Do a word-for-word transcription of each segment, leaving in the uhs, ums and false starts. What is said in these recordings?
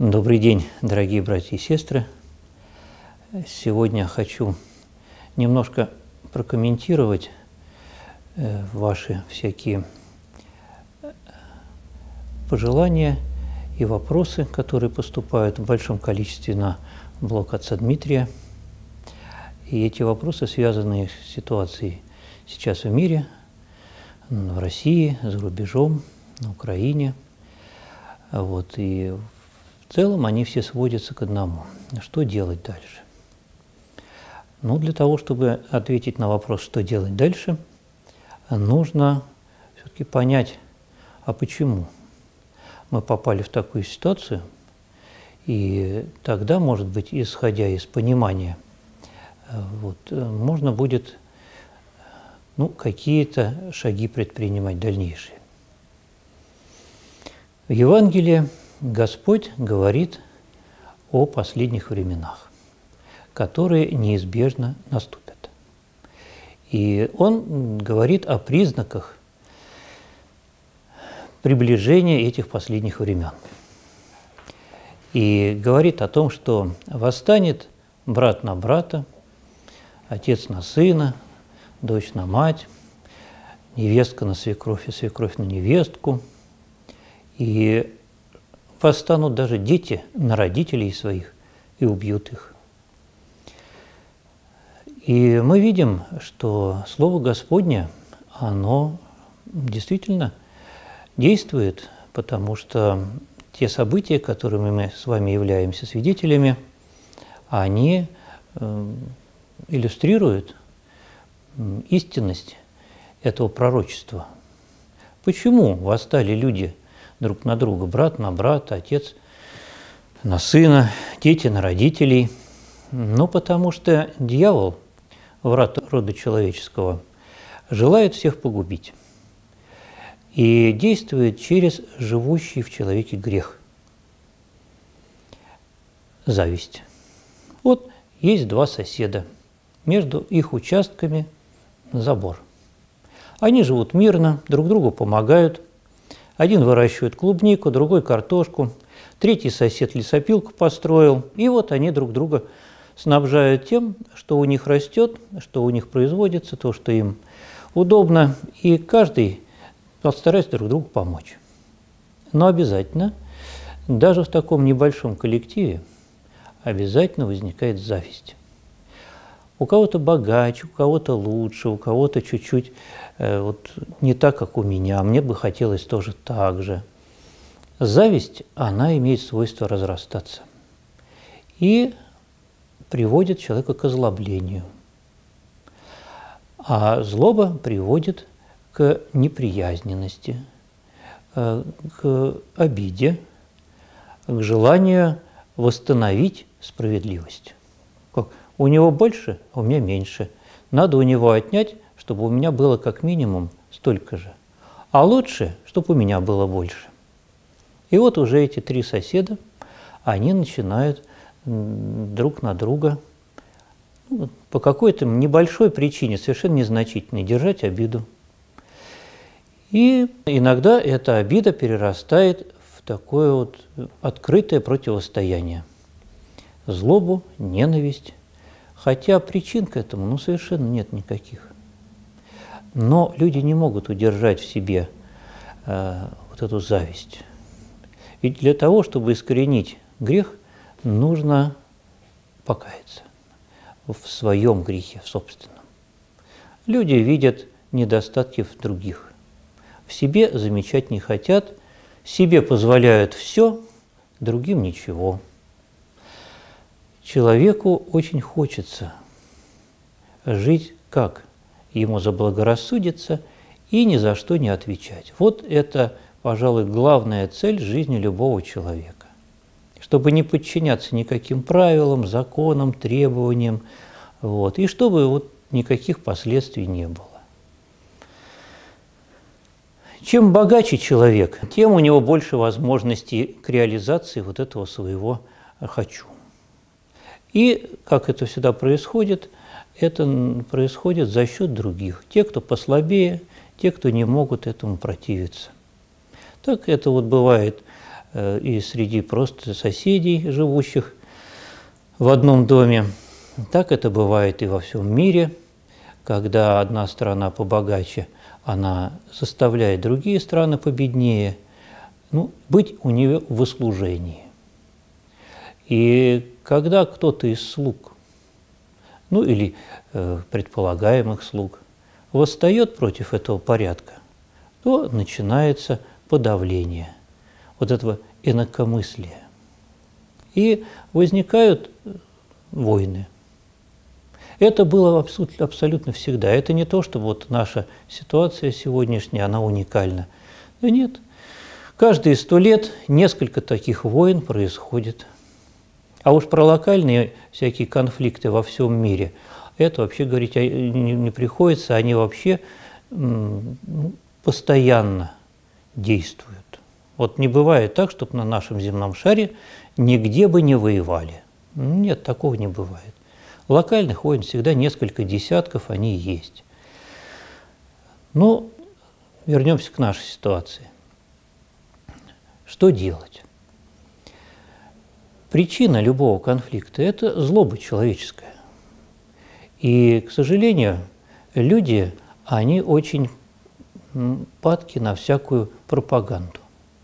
Добрый день, дорогие братья и сестры. Сегодня хочу немножко прокомментировать ваши всякие пожелания и вопросы, которые поступают в большом количестве на блог отца Дмитрия. И эти вопросы связаны с ситуацией сейчас в мире, в России, за рубежом, на Украине. Вот, и в целом они все сводятся к одному. Что делать дальше? Ну, для того, чтобы ответить на вопрос, что делать дальше, нужно все-таки понять, а почему мы попали в такую ситуацию, и тогда, может быть, исходя из понимания, вот, можно будет ну, какие-то шаги предпринимать дальнейшие. В Евангелии Господь говорит о последних временах, которые неизбежно наступят. И Он говорит о признаках приближения этих последних времен. И говорит о том, что восстанет брат на брата, отец на сына, дочь на мать, невестка на свекровь и свекровь на невестку. И восстанут даже дети на родителей своих и убьют их. И мы видим, что Слово Господне, оно действительно действует, потому что те события, которыми мы с вами являемся свидетелями, они иллюстрируют истинность этого пророчества. Почему восстали люди друг на друга, брат на брата, отец на сына, дети на родителей? Ну, потому что дьявол, враг рода человеческого, желает всех погубить и действует через живущий в человеке грех – зависть. Вот есть два соседа, между их участками забор. Они живут мирно, друг другу помогают. Один выращивает клубнику, другой картошку, третий сосед лесопилку построил. И вот они друг друга снабжают тем, что у них растет, что у них производится, то, что им удобно. И каждый постарается друг другу помочь. Но обязательно, даже в таком небольшом коллективе, обязательно возникает зависть. У кого-то богаче, у кого-то лучше, у кого-то чуть-чуть э, вот, не так, как у меня. Мне бы хотелось тоже так же. Зависть, она имеет свойство разрастаться и приводит человека к озлоблению. А злоба приводит к неприязненности, э, к обиде, к желанию восстановить справедливость. Как? У него больше, а у меня меньше. Надо у него отнять, чтобы у меня было как минимум столько же. А лучше, чтобы у меня было больше. И вот уже эти три соседа, они начинают друг на друга ну, по какой-то небольшой причине, совершенно незначительной, держать обиду. И иногда эта обида перерастает в такое вот открытое противостояние. Злобу, ненависть. Хотя причин к этому ну, совершенно нет никаких. Но люди не могут удержать в себе э, вот эту зависть. Ведь для того, чтобы искоренить грех, нужно покаяться в своем грехе, в собственном. Люди видят недостатки в других. В себе замечать не хотят, себе позволяют все, другим ничего. Человеку очень хочется жить, как ему заблагорассудится, и ни за что не отвечать. Вот это, пожалуй, главная цель жизни любого человека. Чтобы не подчиняться никаким правилам, законам, требованиям, вот, и чтобы вот никаких последствий не было. Чем богаче человек, тем у него больше возможностей к реализации вот этого своего «хочу». И, как это всегда происходит, это происходит за счет других. Те, кто послабее, те, кто не могут этому противиться. Так это вот бывает и среди просто соседей, живущих в одном доме. Так это бывает и во всем мире, когда одна страна побогаче, она заставляет другие страны победнее, ну, быть у нее в услужении. И когда кто-то из слуг, ну или э, предполагаемых слуг, восстает против этого порядка, то начинается подавление вот этого инакомыслия. И возникают войны. Это было абсолютно, абсолютно всегда. Это не то, что вот наша ситуация сегодняшняя, она уникальна. Да нет. Каждые сто лет несколько таких войн происходит. А уж про локальные всякие конфликты во всем мире, это вообще говорить не приходится, они вообще постоянно действуют. Вот не бывает так, чтобы на нашем земном шаре нигде бы не воевали. Нет, такого не бывает. Локальных войн всегда несколько десятков, они есть. Но вернемся к нашей ситуации. Что делать? Причина любого конфликта – это злоба человеческая. И, к сожалению, люди, они очень падки на всякую пропаганду.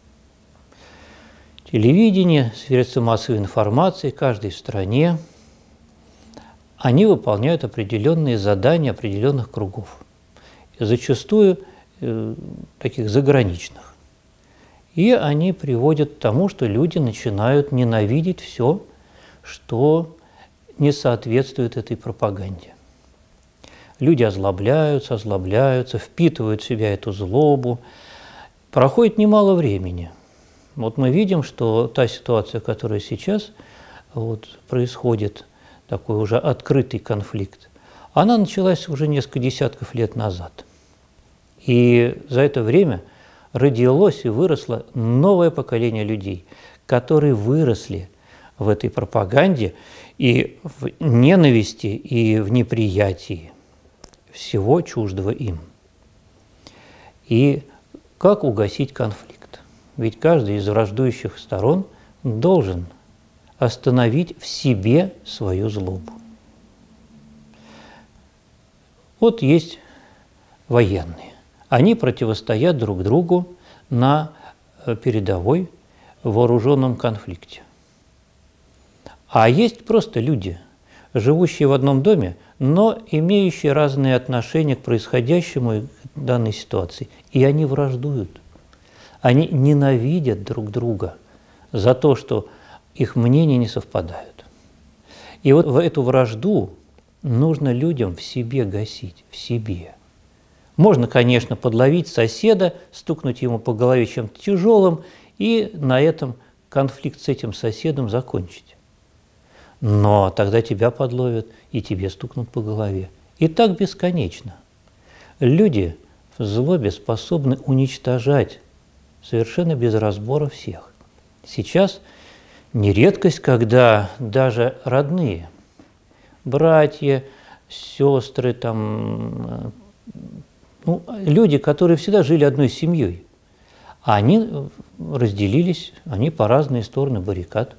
Телевидение, средства массовой информации, каждой в стране, они выполняют определенные задания определенных кругов, и зачастую э, таких заграничных. И они приводят к тому, что люди начинают ненавидеть все, что не соответствует этой пропаганде. Люди озлобляются, озлобляются, впитывают в себя эту злобу. Проходит немало времени. Вот мы видим, что та ситуация, которая сейчас вот, происходит, такой уже открытый конфликт, она началась уже несколько десятков лет назад. И за это время родилось и выросло новое поколение людей, которые выросли в этой пропаганде и в ненависти, и в неприятии всего чуждого им. И как угасить конфликт? Ведь каждый из враждующих сторон должен остановить в себе свою злобу. Вот есть военные. Они противостоят друг другу на передовой вооруженном конфликте. А есть просто люди, живущие в одном доме, но имеющие разные отношения к происходящему и к данной ситуации. И они враждуют. Они ненавидят друг друга за то, что их мнения не совпадают. И вот в эту вражду нужно людям в себе гасить, в себе. Можно, конечно, подловить соседа, стукнуть ему по голове чем-то тяжелым и на этом конфликт с этим соседом закончить. Но тогда тебя подловят и тебе стукнут по голове. И так бесконечно. Люди в злобе способны уничтожать совершенно без разбора всех. Сейчас не редкость, когда даже родные, братья, сестры, там, ну, люди, которые всегда жили одной семьей, они разделились, они по разные стороны баррикад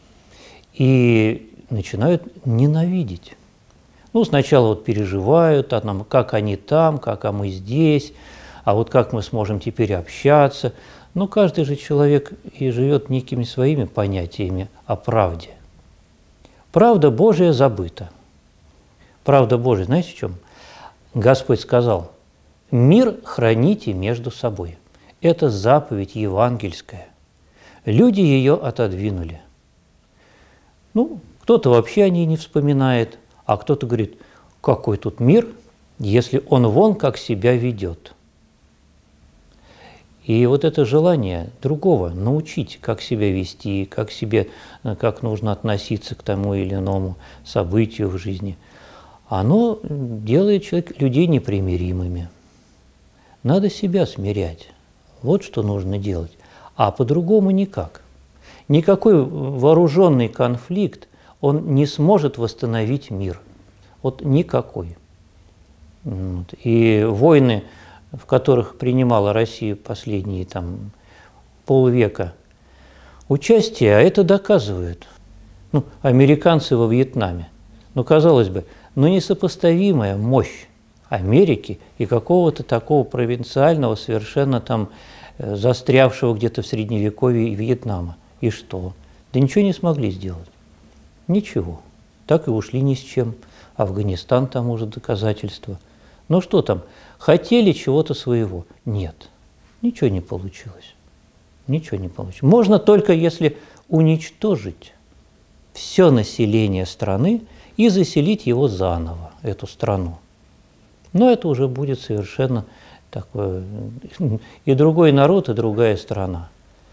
и начинают ненавидеть. Ну, сначала вот переживают, а нам, как они там, как а мы здесь, а вот как мы сможем теперь общаться. Но каждый же человек и живет некими своими понятиями о правде. Правда Божия забыта. Правда Божия, знаете в чем? Господь сказал: «Мир храните между собой». Это заповедь евангельская. Люди ее отодвинули. Ну, кто-то вообще о ней не вспоминает, а кто-то говорит: какой тут мир, если он вон как себя ведет. И вот это желание другого научить, как себя вести, как, себе, как нужно относиться к тому или иному событию в жизни, оно делает человек, людей непримиримыми. Надо себя смирять. Вот что нужно делать. А по-другому никак. Никакой вооруженный конфликт, он не сможет восстановить мир. Вот никакой. Вот. И войны, в которых принимала Россия последние там, полвека, участие, а это доказывают. Ну, американцы во Вьетнаме. Ну, казалось бы, ну несопоставимая мощь Америки и какого-то такого провинциального, совершенно там застрявшего где-то в Средневековье Вьетнама. И что? Да ничего не смогли сделать. Ничего. Так и ушли ни с чем. Афганистан тому же доказательство. Ну что там, хотели чего-то своего? Нет. Ничего не получилось. Ничего не получилось. Можно только если уничтожить все население страны и заселить его заново, эту страну. Но это уже будет совершенно такое, и другой народ, и другая страна.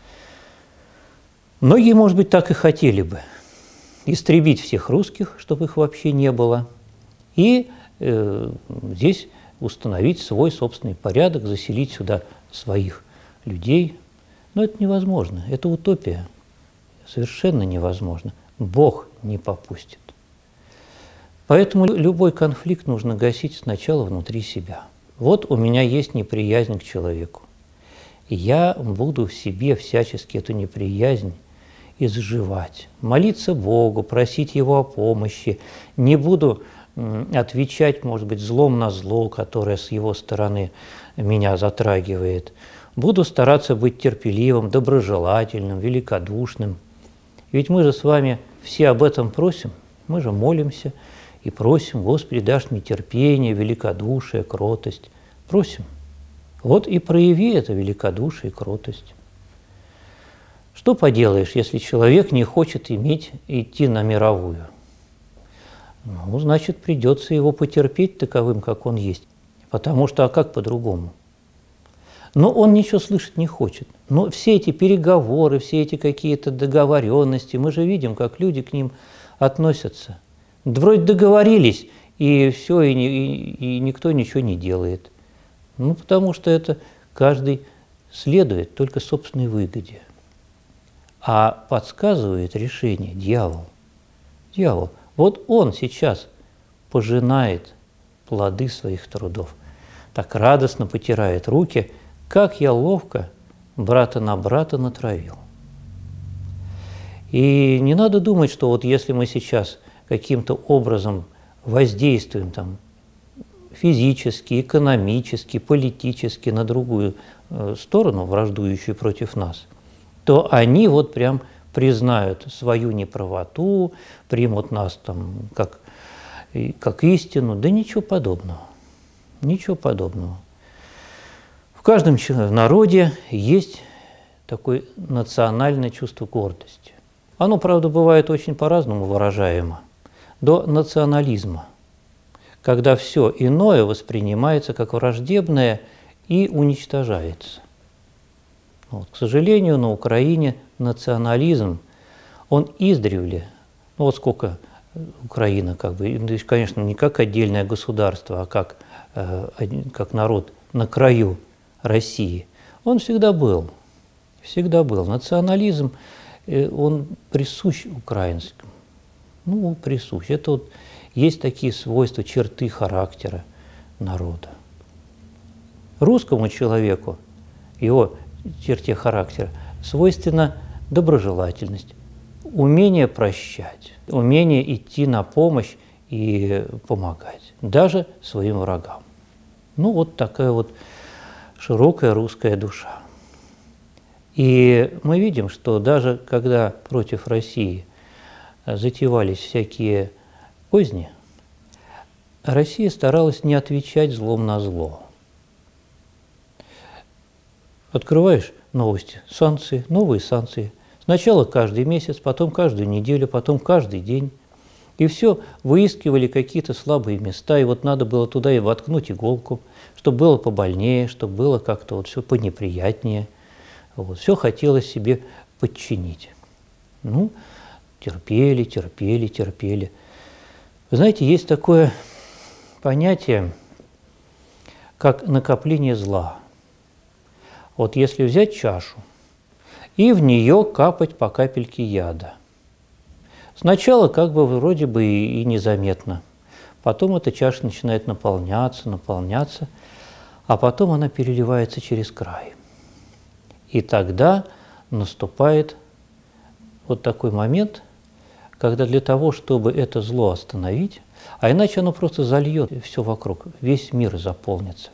Многие, может быть, так и хотели бы. Истребить всех русских, чтобы их вообще не было, и э, здесь установить свой собственный порядок, заселить сюда своих людей. Но это невозможно, это утопия. Совершенно невозможно. Бог не попустит. Поэтому любой конфликт нужно гасить сначала внутри себя. Вот у меня есть неприязнь к человеку. И я буду в себе всячески эту неприязнь изживать, молиться Богу, просить Его о помощи. Не буду отвечать, может быть, злом на зло, которое с Его стороны меня затрагивает. Буду стараться быть терпеливым, доброжелательным, великодушным. Ведь мы же с вами все об этом просим, мы же молимся и просим: Господи, дашь мне терпение, великодушие, кротость. Просим. Вот и прояви это великодушие и кротость. Что поделаешь, если человек не хочет иметь, идти на мировую? Ну, значит, придется его потерпеть таковым, как он есть. Потому что, а как по-другому? Но он ничего слышать не хочет. Но все эти переговоры, все эти какие-то договоренности, мы же видим, как люди к ним относятся. Вроде договорились, и все, и, и, и никто ничего не делает. Ну, потому что это каждый следует только собственной выгоде. А подсказывает решение дьявол. Дьявол. Вот он сейчас пожинает плоды своих трудов. Так радостно потирает руки, как я ловко брата на брата натравил. И не надо думать, что вот если мы сейчас каким-то образом воздействуем там, физически, экономически, политически на другую э, сторону, враждующую против нас, то они вот прям признают свою неправоту, примут нас там как, как истину. Да ничего подобного. Ничего подобного. В каждом народе есть такое национальное чувство гордости. Оно, правда, бывает очень по-разному выражаемо. До национализма, когда все иное воспринимается как враждебное и уничтожается. Вот, к сожалению, на Украине национализм, он издревле, ну вот сколько Украина, как бы, конечно, не как отдельное государство, а как, э, как народ на краю России, он всегда был, всегда был. Национализм, э, он присущ украинскому, ну, присущ. Это вот есть такие свойства, черты характера народа. Русскому человеку, его черте характера, свойственна доброжелательность, умение прощать, умение идти на помощь и помогать, даже своим врагам. Ну, вот такая вот широкая русская душа. И мы видим, что даже когда против России затевались всякие козни, Россия старалась не отвечать злом на зло. Открываешь новости, санкции, новые санкции. Сначала каждый месяц, потом каждую неделю, потом каждый день. И все выискивали какие-то слабые места, и вот надо было туда и воткнуть иголку, чтобы было побольнее, чтобы было как-то вот все понеприятнее. Вот. Все хотелось себе подчинить. Ну, терпели, терпели, терпели. Вы знаете, есть такое понятие, как накопление зла. Вот если взять чашу и в нее капать по капельке яда. Сначала как бы вроде бы и, и незаметно. Потом эта чаша начинает наполняться, наполняться, а потом она переливается через край. И тогда наступает вот такой момент, когда для того, чтобы это зло остановить, а иначе оно просто зальет все вокруг, весь мир заполнится,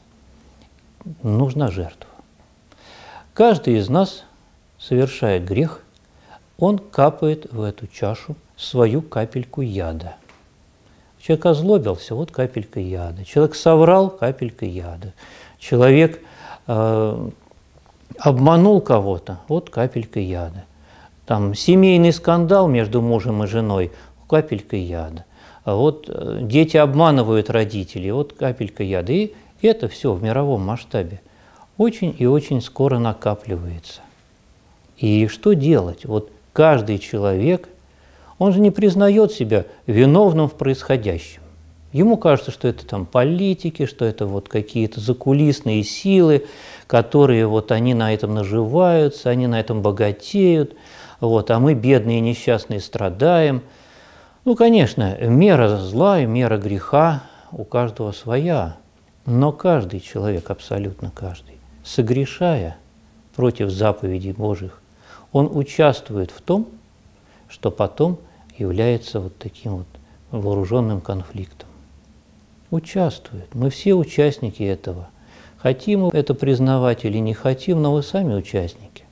нужна жертва. Каждый из нас, совершая грех, он капает в эту чашу свою капельку яда. Человек озлобился, вот капелька яда. Человек соврал, капелька яда. Человек э, обманул кого-то, вот капелька яда. Там семейный скандал между мужем и женой, капелька яда. А вот э, дети обманывают родителей, вот капелька яда. И это все в мировом масштабе очень и очень скоро накапливается. И что делать? Вот каждый человек, он же не признает себя виновным в происходящем. Ему кажется, что это там политики, что это вот какие-то закулисные силы, которые вот они на этом наживаются, они на этом богатеют, вот, а мы, бедные несчастные, страдаем. Ну, конечно, мера зла и мера греха у каждого своя, но каждый человек, абсолютно каждый, согрешая против заповедей Божьих, он участвует в том, что потом является вот таким вот вооруженным конфликтом. Участвует. Мы все участники этого. Хотим мы это признавать или не хотим, но вы сами участники.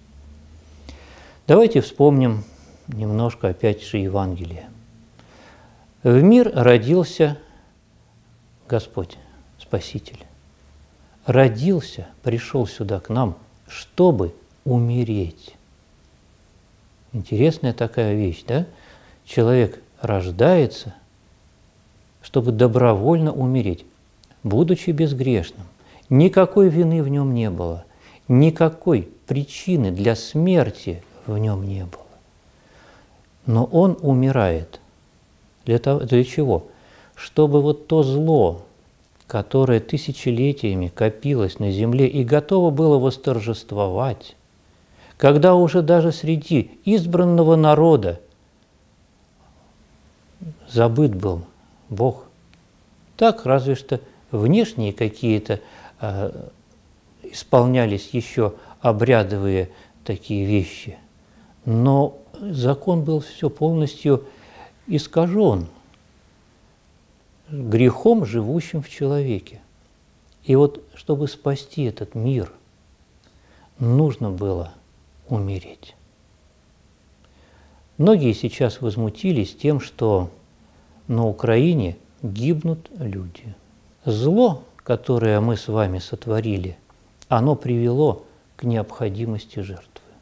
Давайте вспомним немножко опять же Евангелие. В мир родился Господь, Спаситель. Родился, пришел сюда к нам, чтобы умереть. Интересная такая вещь, да? Человек рождается, чтобы добровольно умереть, будучи безгрешным. Никакой вины в нем не было, никакой причины для смерти в нем не было. Но он умирает. Для того, для чего? Чтобы вот то зло, которое тысячелетиями копилось на земле и готово было восторжествовать, когда уже даже среди избранного народа забыт был Бог. Так, разве что внешние какие-то э, исполнялись еще обрядовые такие вещи. Но закон был все полностью искажен грехом, живущим в человеке. И вот, чтобы спасти этот мир, нужно было умереть. Многие сейчас возмутились тем, что на Украине гибнут люди. Зло, которое мы с вами сотворили, оно привело к необходимости жертвы.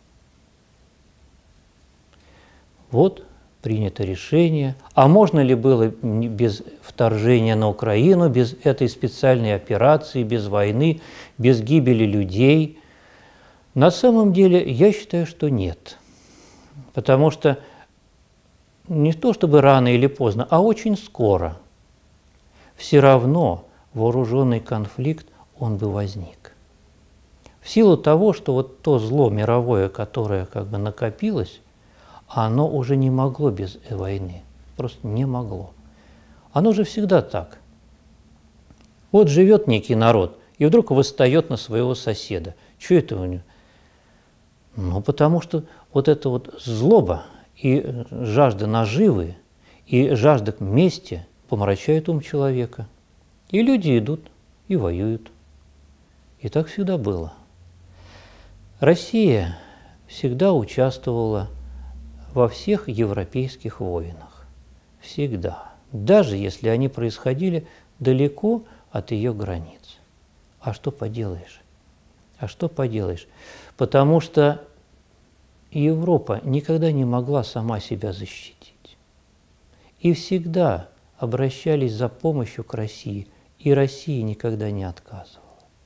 Вот принято решение. А можно ли было без вторжения на Украину, без этой специальной операции, без войны, без гибели людей? На самом деле, я считаю, что нет. Потому что не то чтобы рано или поздно, а очень скоро все равно вооруженный конфликт, он бы возник. В силу того, что вот то зло мировое, которое как бы накопилось, оно уже не могло без войны, просто не могло. Оно же всегда так. Вот живет некий народ, и вдруг восстает на своего соседа. Что это у него? Ну, потому что вот эта вот злоба и жажда наживы, и жажда мести помрачает ум человека. И люди идут и воюют. И так всегда было. Россия всегда участвовала во всех европейских войнах. Всегда. Даже если они происходили далеко от ее границ. А что поделаешь? А что поделаешь? Потому что Европа никогда не могла сама себя защитить. И всегда обращались за помощью к России, и Россия никогда не отказывала.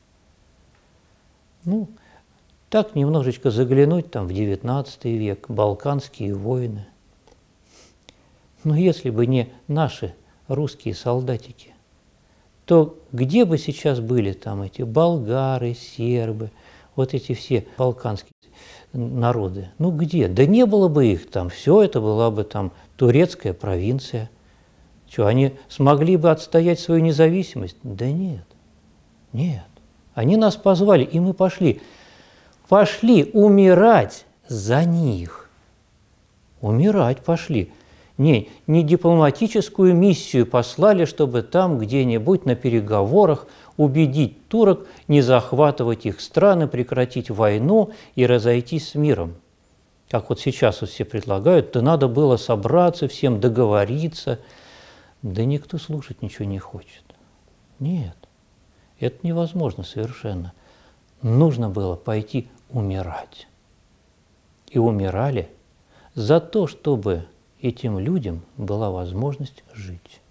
Ну, так немножечко заглянуть там в девятнадцатый век, балканские войны. Но если бы не наши русские солдатики, то где бы сейчас были там эти болгары, сербы, вот эти все балканские народы? Ну где? Да не было бы их там, все это была бы там турецкая провинция. Что, они смогли бы отстоять свою независимость? Да нет, нет. Они нас позвали, и мы пошли. Пошли умирать за них. Умирать пошли. Не, не дипломатическую миссию послали, чтобы там где-нибудь на переговорах убедить турок не захватывать их страны, прекратить войну и разойтись с миром. Как вот сейчас вот все предлагают, да надо было собраться, всем договориться. Да никто слушать ничего не хочет. Нет, это невозможно совершенно. Нужно было пойти умирать. И умирали за то, чтобы этим людям была возможность жить.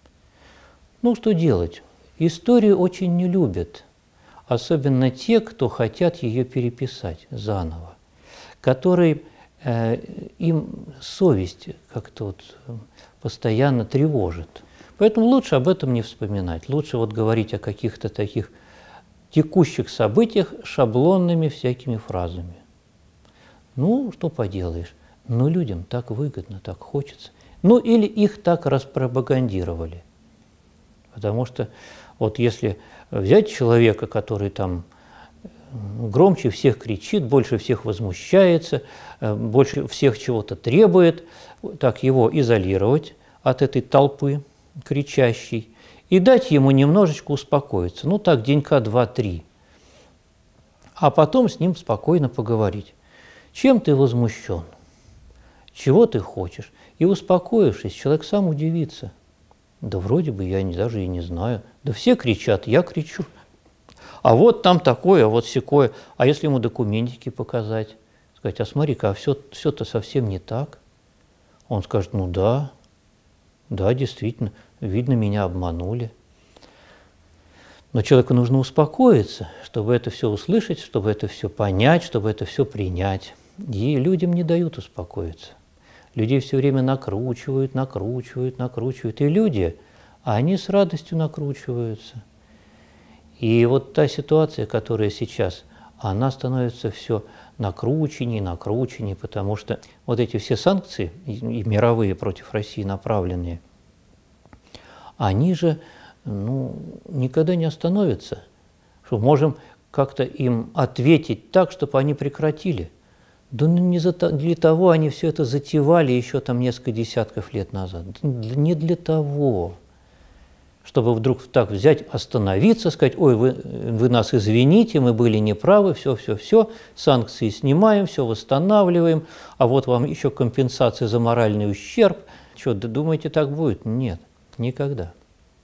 Ну, что делать? Историю очень не любят, особенно те, кто хотят ее переписать заново, которые э, им совесть как-то вот постоянно тревожит. Поэтому лучше об этом не вспоминать, лучше вот говорить о каких-то таких текущих событиях шаблонными всякими фразами. Ну, что поделаешь, но людям так выгодно, так хочется. Ну, или их так распропагандировали. Потому что вот если взять человека, который там громче всех кричит, больше всех возмущается, больше всех чего-то требует, так его изолировать от этой толпы кричащей и дать ему немножечко успокоиться, ну так денька два-три, а потом с ним спокойно поговорить. Чем ты возмущен? Чего ты хочешь? И успокоившись, человек сам удивится. Да вроде бы я не, даже и не знаю. Да все кричат, я кричу. А вот там такое, а вот сякое. А если ему документики показать? Сказать, а смотри-ка, а все, все-то совсем не так. Он скажет, ну да, да, действительно, видно, меня обманули. Но человеку нужно успокоиться, чтобы это все услышать, чтобы это все понять, чтобы это все принять. И людям не дают успокоиться. Людей все время накручивают, накручивают, накручивают. И люди, они с радостью накручиваются. И вот та ситуация, которая сейчас, она становится все накрученнее, накрученнее, потому что вот эти все санкции, и мировые против России направленные, они же ну, никогда не остановятся. Что можем как-то им ответить так, чтобы они прекратили. Да не для того они все это затевали еще там несколько десятков лет назад. Не для того, чтобы вдруг так взять, остановиться, сказать, ой, вы, вы нас извините, мы были неправы, все, все, все, санкции снимаем, все восстанавливаем, а вот вам еще компенсация за моральный ущерб. Что, думаете, так будет? Нет, никогда.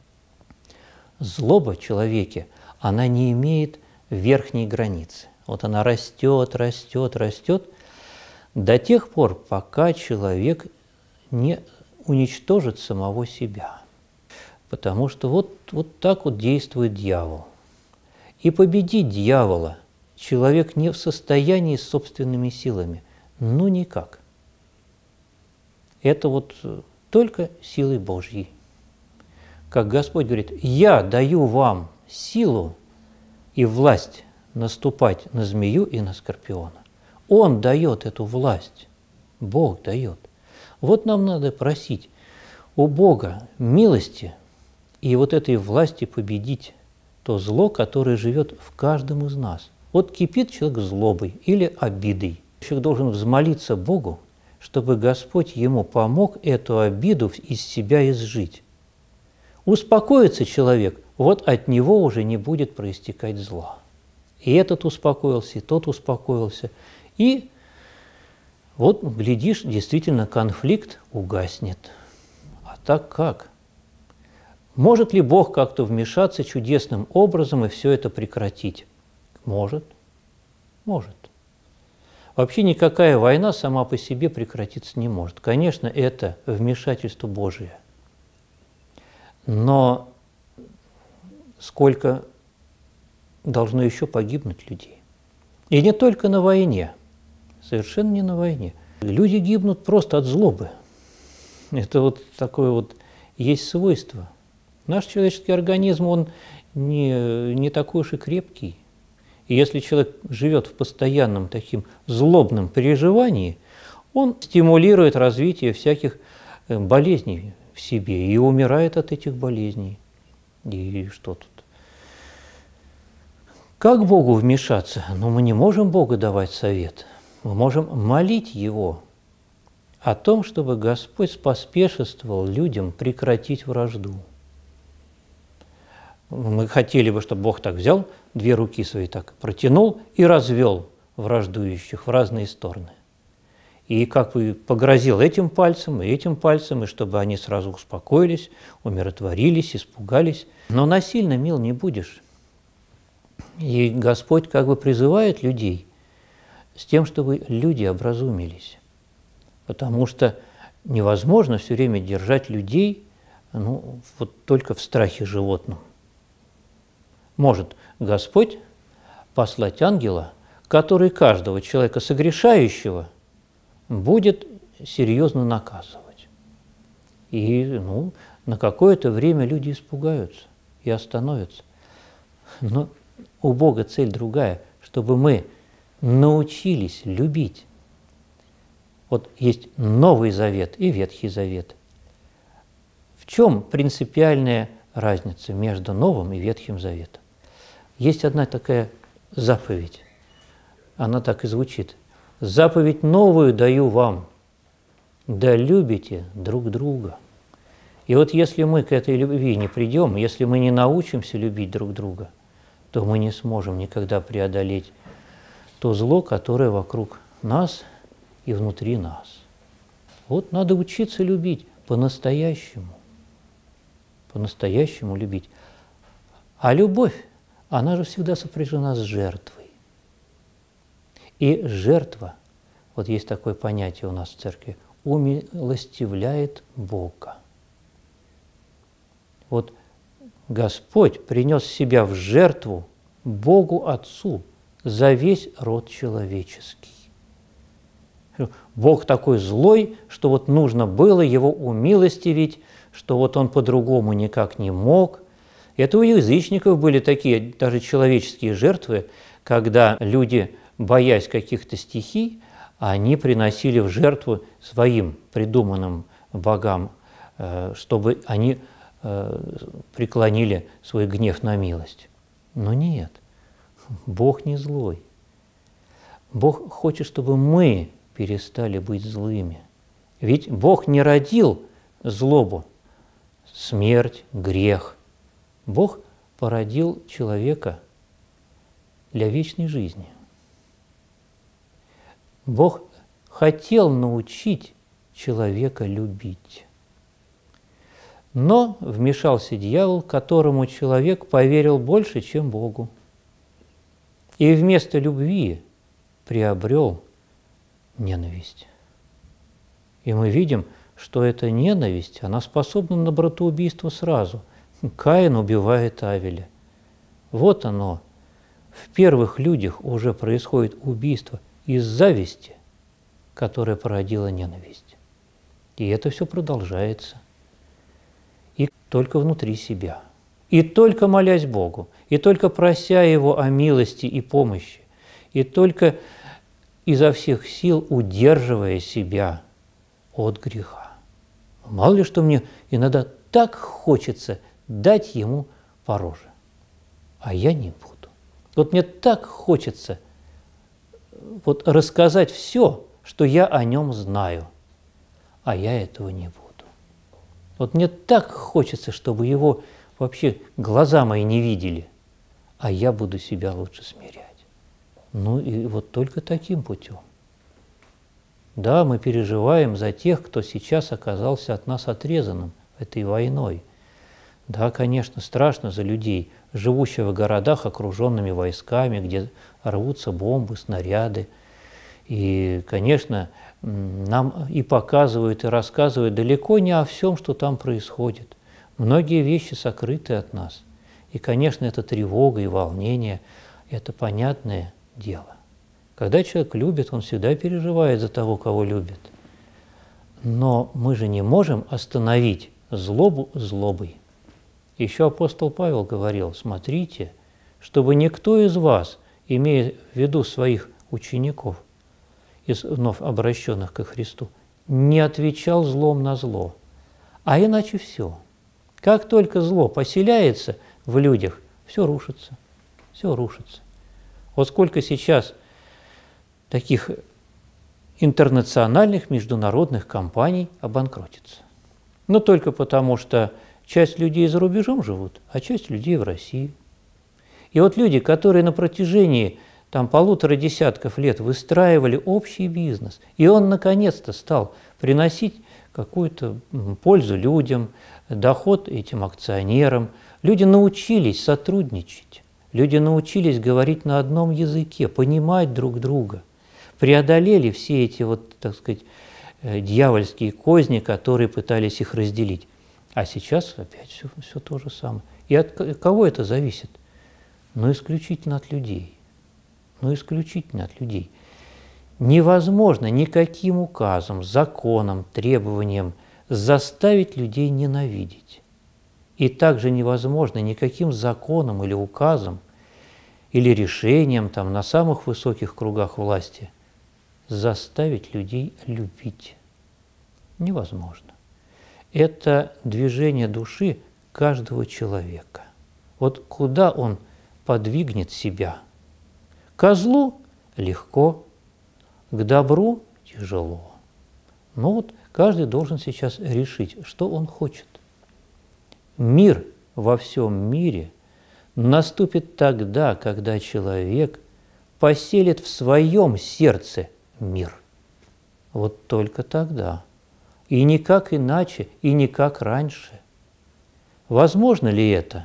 Злоба в человеке, она не имеет верхней границы. Вот она растет, растет, растет, до тех пор, пока человек не уничтожит самого себя. Потому что вот, вот так вот действует дьявол. И победить дьявола человек не в состоянии с собственными силами. Ну, никак. Это вот только силой Божьей. Как Господь говорит, «Я даю вам силу и власть наступать на змею и на скорпиона». Он дает эту власть, Бог дает. Вот нам надо просить у Бога милости и вот этой власти победить то зло, которое живет в каждом из нас. Вот кипит человек злобой или обидой. Человек должен взмолиться Богу, чтобы Господь ему помог эту обиду из себя изжить. Успокоится человек, вот от него уже не будет проистекать зла. И этот успокоился, и тот успокоился. И вот, глядишь, действительно конфликт угаснет. А так как? Может ли Бог как-то вмешаться чудесным образом и все это прекратить? Может. Может. Вообще никакая война сама по себе прекратиться не может. Конечно, это вмешательство Божие. Но сколько должно еще погибнуть людей? И не только на войне. Совершенно не на войне. Люди гибнут просто от злобы. Это вот такое вот есть свойство. Наш человеческий организм, он не, не такой уж и крепкий. И если человек живет в постоянном таким злобном переживании, он стимулирует развитие всяких болезней в себе и умирает от этих болезней. И что тут? Как Богу вмешаться? Но мы не можем Богу давать совет. Мы можем молить Его о том, чтобы Господь споспешествовал людям прекратить вражду. Мы хотели бы, чтобы Бог так взял, две руки свои так протянул и развел враждующих в разные стороны. И как бы погрозил этим пальцем и этим пальцем, и чтобы они сразу успокоились, умиротворились, испугались. Но насильно мил не будешь. И Господь как бы призывает людей с тем, чтобы люди образумились. Потому что невозможно все время держать людей ну, вот только в страхе животном. Может Господь послать ангела, который каждого человека согрешающего будет серьезно наказывать. И ну, на какое-то время люди испугаются и остановятся. Но у Бога цель другая, чтобы мы научились любить. Вот есть Новый Завет и Ветхий Завет. В чем принципиальная разница между Новым и Ветхим Заветом? Есть одна такая заповедь, она так и звучит. «Заповедь новую даю вам, да любите друг друга». И вот если мы к этой любви не придем, если мы не научимся любить друг друга, то мы не сможем никогда преодолеть то зло, которое вокруг нас и внутри нас. Вот надо учиться любить по-настоящему, по-настоящему любить. А любовь, она же всегда сопряжена с жертвой. И жертва, вот есть такое понятие у нас в церкви, умилостивляет Бога. Вот Господь принес себя в жертву Богу Отцу за весь род человеческий. Бог такой злой, что вот нужно было его умилостивить, что вот он по-другому никак не мог. Это у язычников были такие даже человеческие жертвы, когда люди, боясь каких-то стихий, они приносили в жертву своим придуманным богам, чтобы они преклонили свой гнев на милость. Но нет, Бог не злой. Бог хочет, чтобы мы перестали быть злыми. Ведь Бог не родил злобу, смерть, грех. Бог породил человека для вечной жизни. Бог хотел научить человека любить. Но вмешался дьявол, которому человек поверил больше, чем Богу. И вместо любви приобрел ненависть. И мы видим, что эта ненависть, она способна на братоубийство сразу. Каин убивает Авеля. Вот оно. В первых людях уже происходит убийство из зависти, которая породила ненависть. И это все продолжается. И только внутри себя. И только молясь Богу, и только прося Его о милости и помощи, и только изо всех сил удерживая себя от греха. Мало ли что мне иногда так хочется дать ему по роже, а я не буду. Вот мне так хочется вот рассказать все, что я о нем знаю, а я этого не буду. Вот мне так хочется, чтобы его вообще глаза мои не видели, а я буду себя лучше смирять. Ну и вот только таким путем. Да, мы переживаем за тех, кто сейчас оказался от нас отрезанным этой войной. Да, конечно, страшно за людей, живущих в городах, окруженными войсками, где рвутся бомбы, снаряды. И, конечно, нам и показывают, и рассказывают далеко не о всем, что там происходит. Многие вещи сокрыты от нас. И, конечно, это тревога и волнение, это понятное дело. Когда человек любит, он всегда переживает за того, кого любит. Но мы же не можем остановить злобу злобой. Еще апостол Павел говорил: смотрите, чтобы никто из вас, имея в виду своих учеников, из вновь обращенных ко Христу, не отвечал злом на зло. А иначе все. Как только зло поселяется в людях, все рушится, все рушится. Вот сколько сейчас таких интернациональных международных компаний обанкротится. Но только потому, что часть людей за рубежом живут, а часть людей в России. И вот люди, которые на протяжении там, полутора десятков лет выстраивали общий бизнес, и он наконец-то стал приносить какую-то пользу людям, доход этим акционерам, люди научились сотрудничать, люди научились говорить на одном языке, понимать друг друга, преодолели все эти вот, так сказать, дьявольские козни, которые пытались их разделить. А сейчас опять все, все то же самое. И от кого это зависит? Ну, исключительно от людей. Ну, исключительно от людей. Невозможно никаким указом, законом, требованием заставить людей ненавидеть. И также невозможно никаким законом или указом, или решением там, на самых высоких кругах власти заставить людей любить. Невозможно. Это движение души каждого человека. Вот куда он подвигнет себя. К злу легко, к добру тяжело. Но вот каждый должен сейчас решить, что он хочет. Мир во всем мире наступит тогда, когда человек поселит в своем сердце мир. Вот только тогда. И никак иначе, и никак раньше. Возможно ли это?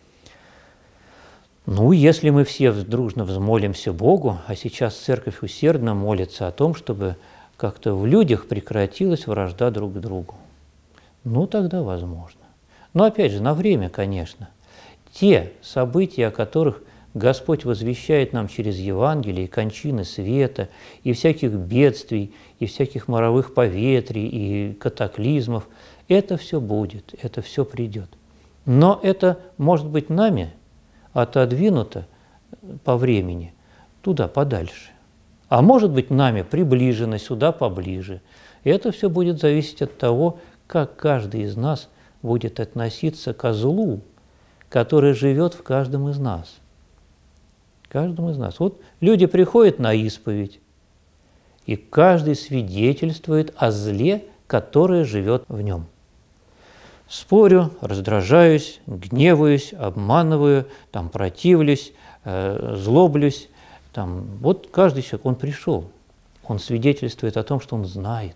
Ну, если мы все дружно взмолимся Богу, а сейчас Церковь усердно молится о том, чтобы как-то в людях прекратилась вражда друг к другу. Ну, тогда возможно. Но опять же, на время, конечно. Те события, о которых Господь возвещает нам через Евангелие, и кончины света, и всяких бедствий, и всяких моровых поветрий, и катаклизмов, это все будет, это все придет. Но это может быть нами отодвинуто по времени туда подальше. А может быть нами приближено сюда поближе. И это все будет зависеть от того, как каждый из нас будет относиться к злу, который живет в каждом из нас. Каждом из нас. Вот люди приходят на исповедь, и каждый свидетельствует о зле, которое живет в нем. Спорю, раздражаюсь, гневаюсь, обманываю, там, противлюсь, э, злоблюсь. Там, вот каждый человек, он пришел, он свидетельствует о том, что он знает.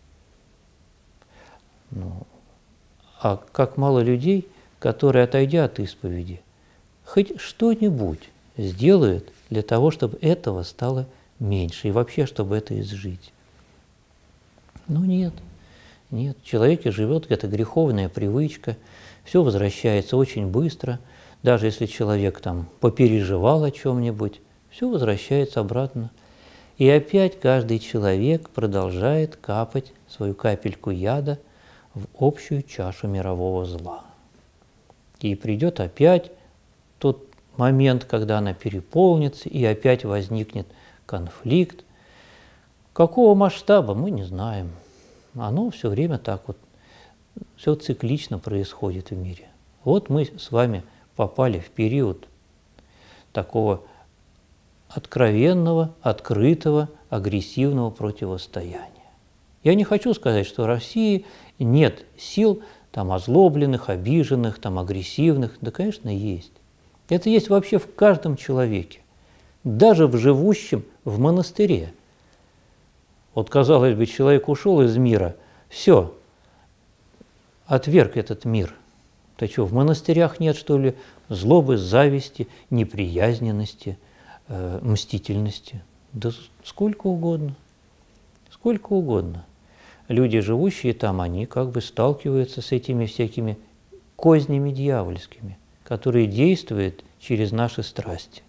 Ну, а как мало людей, которые, отойдя от исповеди, хоть что-нибудь сделают для того, чтобы этого стало меньше, и вообще, чтобы это изжить. Ну нет. Нет, в человеке живет эта греховная привычка, все возвращается очень быстро, даже если человек там попереживал о чем-нибудь, все возвращается обратно. И опять каждый человек продолжает капать свою капельку яда в общую чашу мирового зла. И придет опять тот момент, когда она переполнится, и опять возникнет конфликт. Какого масштаба, мы не знаем. Оно все время так вот, все циклично происходит в мире. Вот мы с вами попали в период такого откровенного, открытого, агрессивного противостояния. Я не хочу сказать, что в России нет сил там озлобленных, обиженных, там агрессивных. Да, конечно, есть. Это есть вообще в каждом человеке, даже в живущем в монастыре. Вот, казалось бы, человек ушел из мира, все, отверг этот мир. Да что, в монастырях нет, что ли, злобы, зависти, неприязненности, э, мстительности? Да сколько угодно, сколько угодно. Люди, живущие там, они как бы сталкиваются с этими всякими кознями дьявольскими, которые действуют через наши страсти.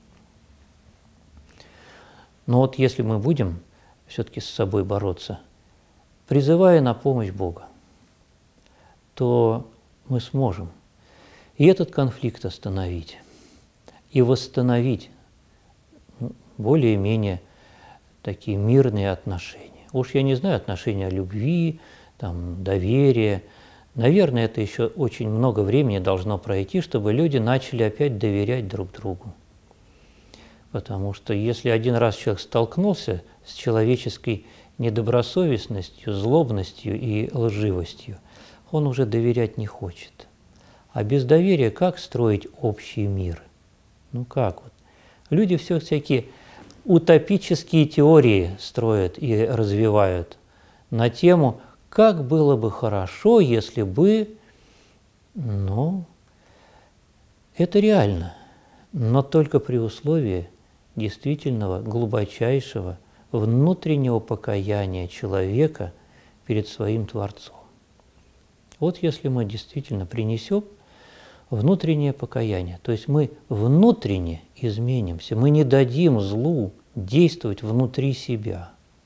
Но вот если мы будем все-таки с собой бороться, призывая на помощь Бога, то мы сможем и этот конфликт остановить, и восстановить более-менее такие мирные отношения. Уж я не знаю, отношения любви, там, доверия. Наверное, это еще очень много времени должно пройти, чтобы люди начали опять доверять друг другу. Потому что если один раз человек столкнулся с человеческой недобросовестностью, злобностью и лживостью, он уже доверять не хочет. А без доверия как строить общий мир? Ну как вот? Люди все всякие утопические теории строят и развивают на тему, как было бы хорошо, если бы, ну, это реально, но только при условии действительного глубочайшего внутреннего покаяния человека перед своим Творцом. Вот если мы действительно принесем внутреннее покаяние, то есть мы внутренне изменимся, мы не дадим злу действовать внутри себя,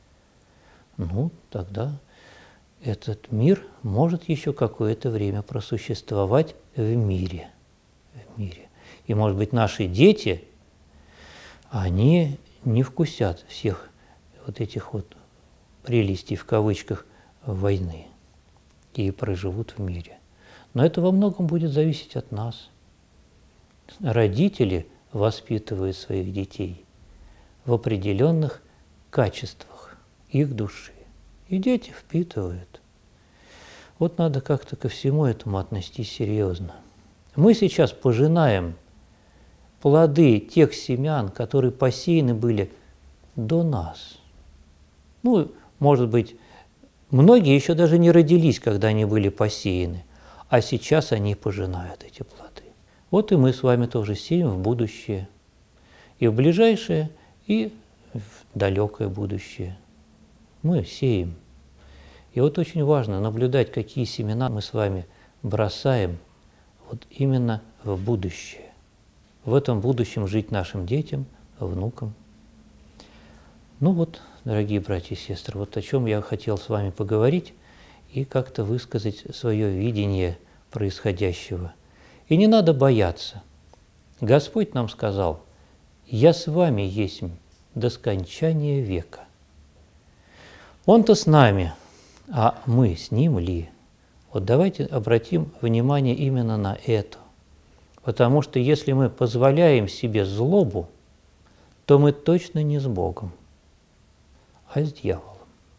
ну, тогда этот мир может еще какое-то время просуществовать в мире. В мире. И, может быть, наши дети, они не вкусят всех вот этих вот прелестей, в кавычках, войны и проживут в мире. Но это во многом будет зависеть от нас. Родители воспитывают своих детей в определенных качествах их души. И дети впитывают. Вот надо как-то ко всему этому отнестись серьезно. Мы сейчас пожинаем плоды тех семян, которые посеяны были до нас. Ну, может быть, многие еще даже не родились, когда они были посеяны, а сейчас они пожинают эти плоды. Вот и мы с вами тоже сеем в будущее. И в ближайшее, и в далекое будущее. Мы сеем. И вот очень важно наблюдать, какие семена мы с вами бросаем вот именно в будущее. В этом будущем жить нашим детям, внукам. Ну вот, дорогие братья и сестры, вот о чем я хотел с вами поговорить и как-то высказать свое видение происходящего. И не надо бояться. Господь нам сказал: «Я с вами есть до скончания века». Он-то с нами, а мы с Ним ли? Вот давайте обратим внимание именно на это. Потому что если мы позволяем себе злобу, то мы точно не с Богом, а с дьяволом.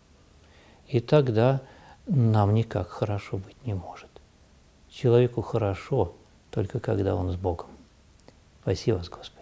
И тогда нам никак хорошо быть не может. Человеку хорошо только когда он с Богом. Спаси вас, Господи.